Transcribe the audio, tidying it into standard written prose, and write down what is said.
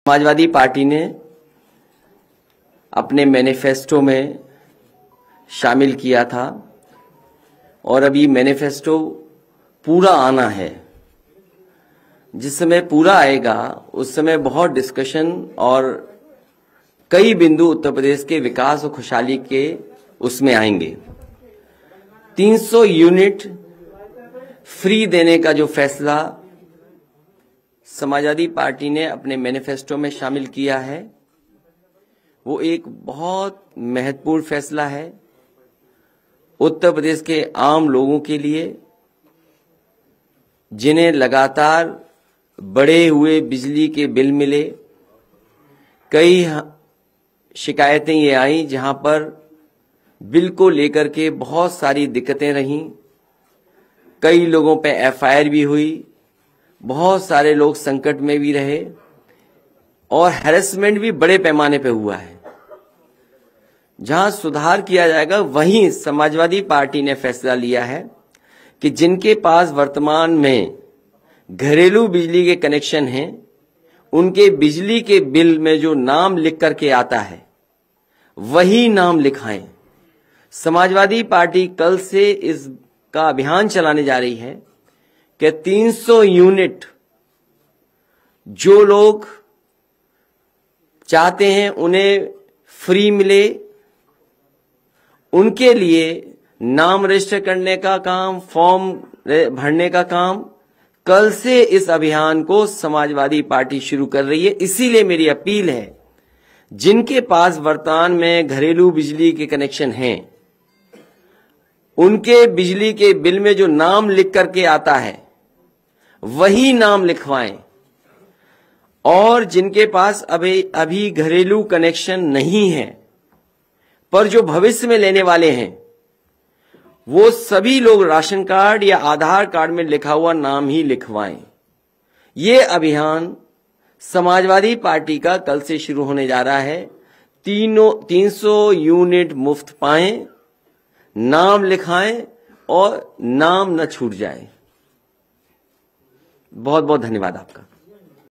Samajwadi party ने अपने manifesto में शामिल किया था और अभी मैनिफेस्टो पूरा आना है। जिस समय पूरा आएगा उस समय बहुत डिस्कशन और कई बिंदु उत्तर प्रदेश के विकास और खुशहाली के उसमें आएंगे। 300 यूनिट फ्री देने का जो फैसला समाजवादी पार्टी ने अपने मैनिफेस्टो में शामिल किया है वो एक बहुत महत्वपूर्ण फैसला है उत्तर प्रदेश के आम लोगों के लिए, जिन्हें लगातार बढ़े हुए बिजली के बिल मिले। कई शिकायतें ये आई जहां पर बिल को लेकर के बहुत सारी दिक्कतें रहीं, कई लोगों पे एफआईआर भी हुई, बहुत सारे लोग संकट में भी रहे और हैरेसमेंट भी बड़े पैमाने पे हुआ है। जहां सुधार किया जाएगा वहीं समाजवादी पार्टी ने फैसला लिया है कि जिनके पास वर्तमान में घरेलू बिजली के कनेक्शन हैं, उनके बिजली के बिल में जो नाम लिख करके आता है वही नाम लिखाएं। समाजवादी पार्टी कल से इसका अभियान चलाने जा रही है कि 300 यूनिट जो लोग चाहते हैं उन्हें फ्री मिले, उनके लिए नाम रजिस्टर करने का काम, फॉर्म भरने का काम कल से इस अभियान को समाजवादी पार्टी शुरू कर रही है। इसीलिए मेरी अपील है, जिनके पास वर्तमान में घरेलू बिजली के कनेक्शन हैं, उनके बिजली के बिल में जो नाम लिख करके आता है वही नाम लिखवाएं और जिनके पास अभी घरेलू कनेक्शन नहीं है पर जो भविष्य में लेने वाले हैं, वो सभी लोग राशन कार्ड या आधार कार्ड में लिखा हुआ नाम ही लिखवाएं। ये अभियान समाजवादी पार्टी का कल से शुरू होने जा रहा है। 300 यूनिट मुफ्त पाएं, नाम लिखाएं और नाम न छूट जाए। बहुत बहुत धन्यवाद आपका।